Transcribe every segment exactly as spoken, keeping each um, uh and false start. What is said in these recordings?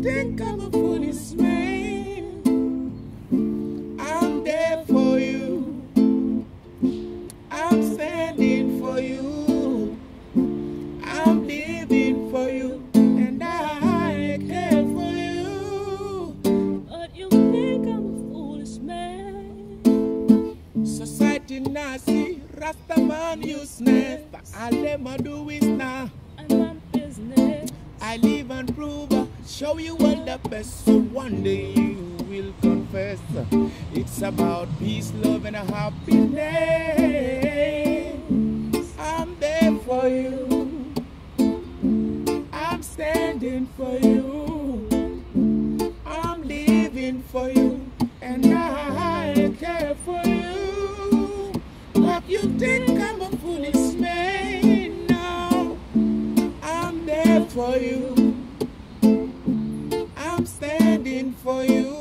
think I'm a foolish man, I'm there for you. I'm standing for you. I'm living for you. And I care for you. But you think I'm a foolish man. Society Nazi, Rastaman useless. All them a do is now. And my business. I live and prove, show you all the best. So one day you will confess. It's about peace, love, and happiness. I'm there for you. I'm standing for you. I'm living for you. And I care for you. But you think I'm a foolish man. No, I'm there for you. I'm standing for you.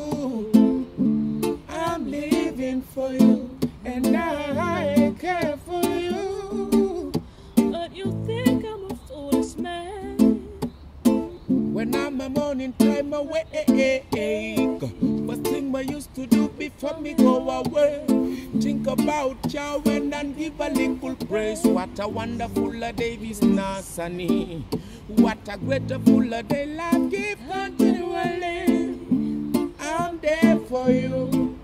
I'm living for you. And I care for you. But you think I'm a foolish man. When I'm a morning time awake, first thing I used to do before me go away, think about Yahweh and give a little praise. What a wonderful a day is now sunny. What a grateful a day life give continually. I'm there for you.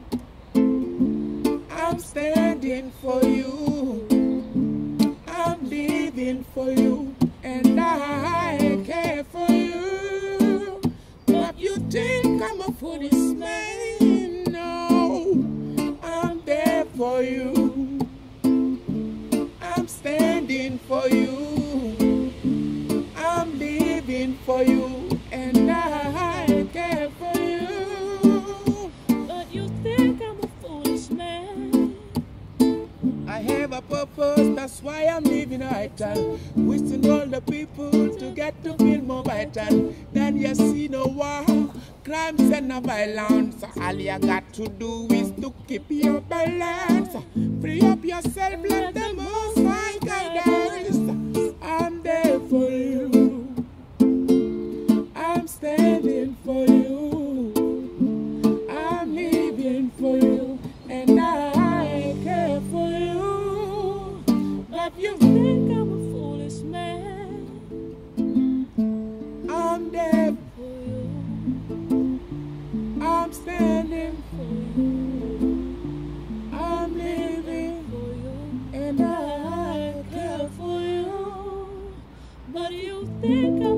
I'm standing for you. I'm living for you. And I care for you. But you think I'm a foolish man. No, I'm there for you. I'm standing for you. I'm living for you. And I care for you. But you think I'm a foolish man. I have a purpose, that's why I'm living vital. Wishing all the people to get to feel more vital. Then you see no war, crimes and no violence. All you got to do is to keep your balance. Free up yourself, let the most high guidance. I'm there for you. I'm standing for you. I'm living for you. And I care for you. But you Think I'm a foolish man. I'm there. For you. I'm standing. For you. I'm living. For you. And I care for you. But you think